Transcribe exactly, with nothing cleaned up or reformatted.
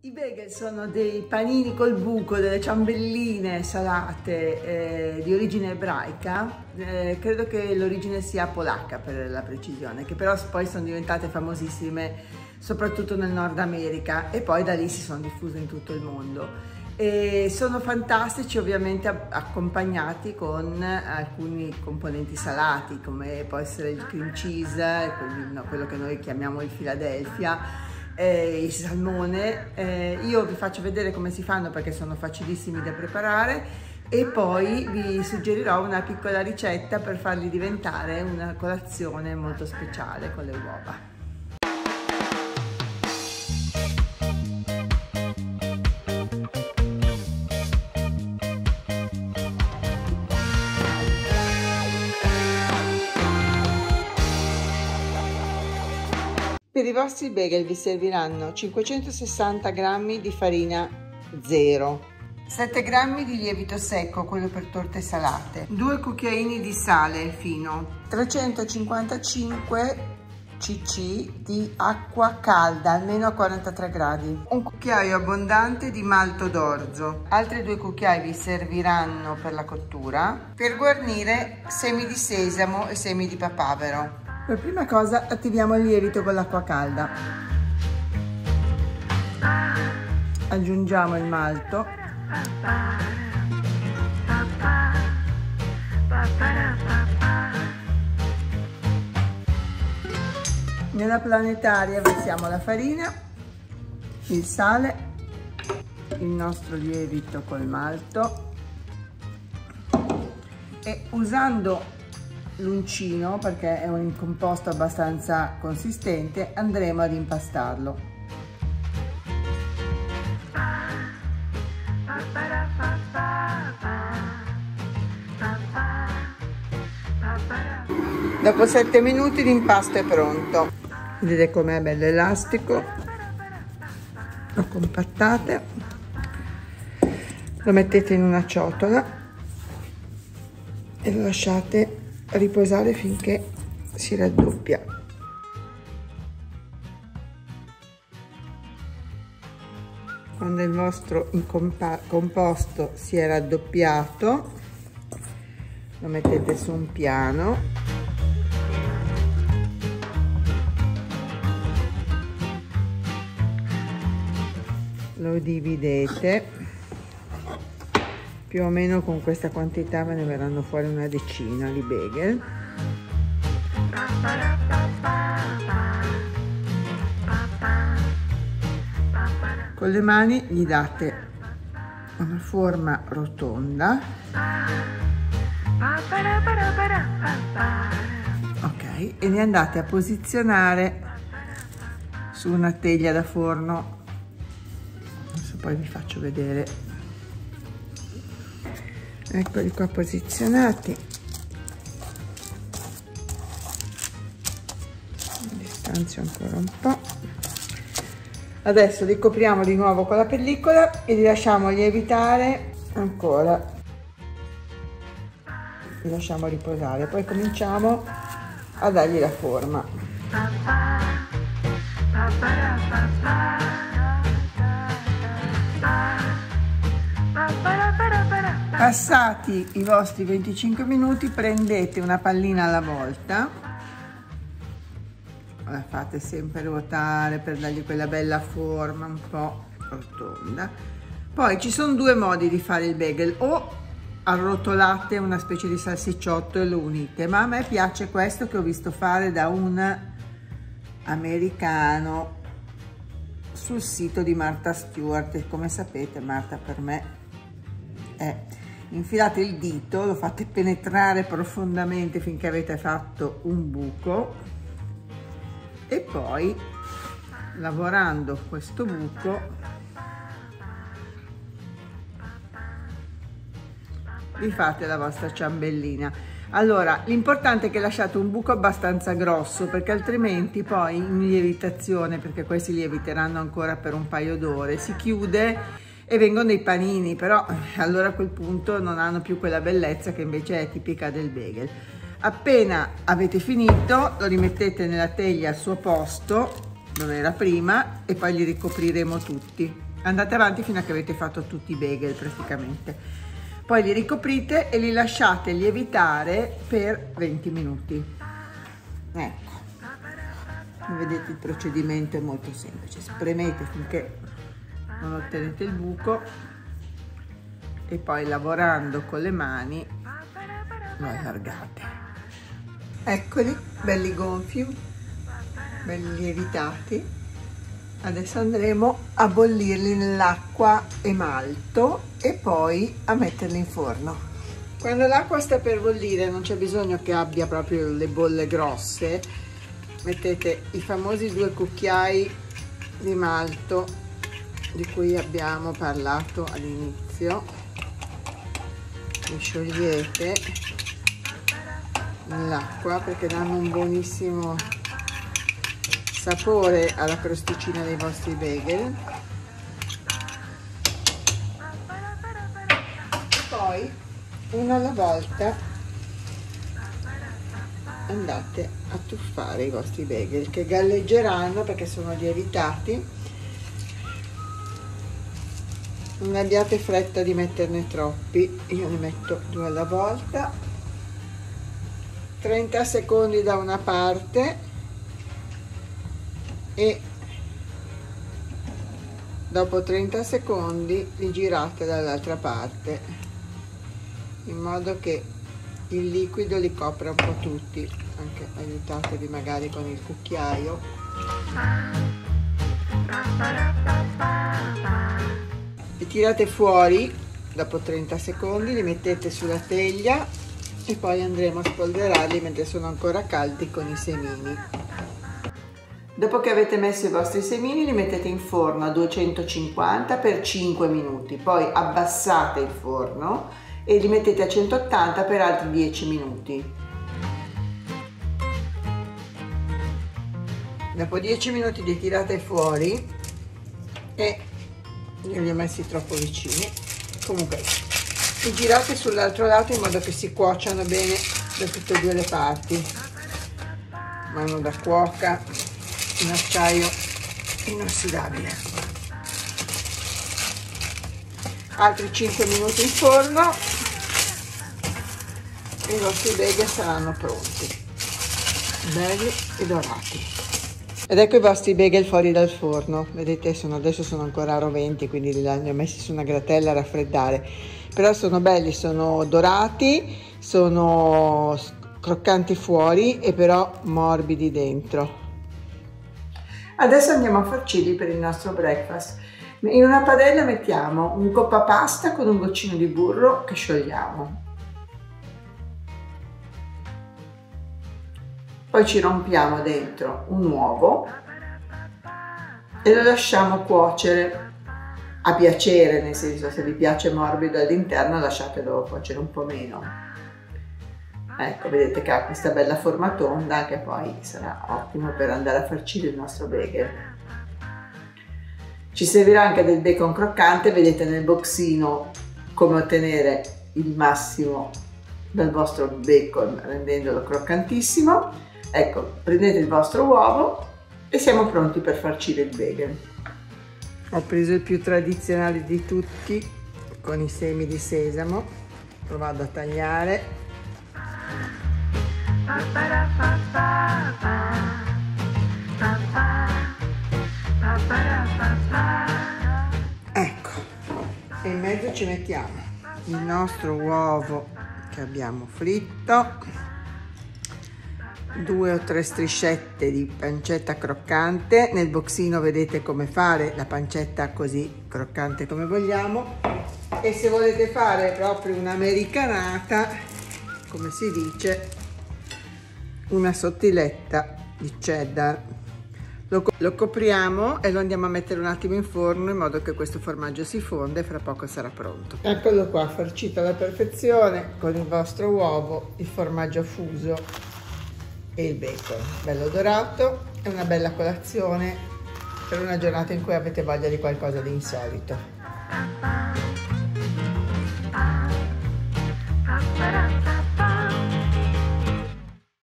I bagel sono dei panini col buco, delle ciambelline salate eh, di origine ebraica. Eh, credo che l'origine sia polacca per la precisione, che però poi sono diventate famosissime soprattutto nel Nord America e poi da lì si sono diffuse in tutto il mondo. E sono fantastici, ovviamente accompagnati con alcuni componenti salati, come può essere il cream cheese, quindi, no, quello che noi chiamiamo il Philadelphia, Eh, il salmone. Eh, io vi faccio vedere come si fanno perché sono facilissimi da preparare e poi vi suggerirò una piccola ricetta per farli diventare una colazione molto speciale con le uova. Per i vostri bagel vi serviranno cinquecentosessanta grammi di farina zero, sette grammi di lievito secco, quello per torte salate, due cucchiaini di sale fino, trecentocinquantacinque cc di acqua calda, almeno a quarantatré gradi, un cucchiaio abbondante di malto d'orzo, altri due cucchiai vi serviranno per la cottura, per guarnire semi di sesamo e semi di papavero. Per prima cosa attiviamo il lievito con l'acqua calda, aggiungiamo il malto, nella planetaria versiamo la farina, il sale, il nostro lievito col malto e usando l'uncino, perché è un composto abbastanza consistente, andremo ad impastarlo. Dopo sette minuti l'impasto è pronto. Vedete com'è bello elastico. Lo compattate, lo mettete in una ciotola e lo lasciate riposare finché si raddoppia. Quando il vostro composto si è raddoppiato, lo mettete su un piano, lo dividete. Più o meno con questa quantità ve ne verranno fuori una decina di bagel. Con le mani gli date una forma rotonda. Ok, e li andate a posizionare su una teglia da forno. Adesso poi vi faccio vedere. Eccoli qua posizionati, distanzio ancora un po'. Adesso li copriamo di nuovo con la pellicola e li lasciamo lievitare ancora, li lasciamo riposare, poi cominciamo a dargli la forma. Passati i vostri venticinque minuti prendete una pallina alla volta, la fate sempre ruotare per dargli quella bella forma un po' rotonda. Poi ci sono due modi di fare il bagel: o arrotolate una specie di salsicciotto e lo unite, ma a me piace questo che ho visto fare da un americano sul sito di Martha Stewart, e come sapete Martha per me è: infilate il dito, lo fate penetrare profondamente finché avete fatto un buco e poi, lavorando questo buco, vi fate la vostra ciambellina. Allora, l'importante è che lasciate un buco abbastanza grosso, perché altrimenti poi in lievitazione, perché questi lieviteranno ancora per un paio d'ore, si chiude e vengono dei panini, però allora a quel punto non hanno più quella bellezza che invece è tipica del bagel. Appena avete finito lo rimettete nella teglia al suo posto dove era prima e poi li ricopriremo tutti. Andate avanti fino a che avete fatto tutti i bagel praticamente. Poi li ricoprite e li lasciate lievitare per venti minuti. Ecco, come vedete il procedimento è molto semplice. Spremete finché non ottenete il buco e poi lavorando con le mani lo allargate. Eccoli, belli gonfi, belli lievitati. Adesso andremo a bollirli nell'acqua emalto e poi a metterli in forno. Quando l'acqua sta per bollire, non c'è bisogno che abbia proprio le bolle grosse, mettete i famosi due cucchiai di malto di cui abbiamo parlato all'inizio, li sciogliete nell'acqua perché danno un buonissimo sapore alla crosticina dei vostri bagel. Poi uno alla volta andate a tuffare i vostri bagel che galleggeranno perché sono lievitati. Non abbiate fretta di metterne troppi, io ne metto due alla volta. trenta secondi da una parte e dopo trenta secondi li girate dall'altra parte in modo che il liquido li copra un po' tutti, anche aiutatevi magari con il cucchiaio. Li tirate fuori dopo trenta secondi, li mettete sulla teglia e poi andremo a spolverarli mentre sono ancora caldi con i semini. Dopo che avete messo i vostri semini li mettete in forno a duecentocinquanta per cinque minuti, poi abbassate il forno e li mettete a centottanta per altri dieci minuti. Dopo dieci minuti li tirate fuori e io li ho messi troppo vicini, comunque li girate sull'altro lato in modo che si cuociano bene da tutte e due le parti. Mano da cuoca, in acciaio inossidabile. Altri cinque minuti in forno e i vostri bagel saranno pronti, belli e dorati. Ed ecco i vostri bagel fuori dal forno, vedete sono, adesso sono ancora roventi, quindi li ho messi su una gratella a raffreddare, però sono belli, sono dorati, sono croccanti fuori e però morbidi dentro. Adesso andiamo a farcirli per il nostro breakfast. In una padella mettiamo un coppa pasta con un goccino di burro che sciogliamo. Poi ci rompiamo dentro un uovo e lo lasciamo cuocere a piacere, nel senso se vi piace morbido all'interno lasciatelo cuocere un po' meno. Ecco, vedete che ha questa bella forma tonda che poi sarà ottimo per andare a farcire il nostro bagel. Ci servirà anche del bacon croccante, vedete nel boxino come ottenere il massimo dal vostro bacon rendendolo croccantissimo. Ecco, prendete il vostro uovo e siamo pronti per farcire il bagel. Ho preso il più tradizionale di tutti con i semi di sesamo, lo vado a tagliare. Ecco, e in mezzo ci mettiamo il nostro uovo che abbiamo fritto, due o tre striscette di pancetta croccante. Nel boxino vedete come fare la pancetta così croccante come vogliamo, e se volete fare proprio un'americanata, come si dice, una sottiletta di cheddar. Lo, lo copriamo e lo andiamo a mettere un attimo in forno in modo che questo formaggio si fonda e fra poco sarà pronto. Eccolo qua, farcito alla perfezione con il vostro uovo, il formaggio fuso e il bacon bello dorato. È una bella colazione per una giornata in cui avete voglia di qualcosa di insolito.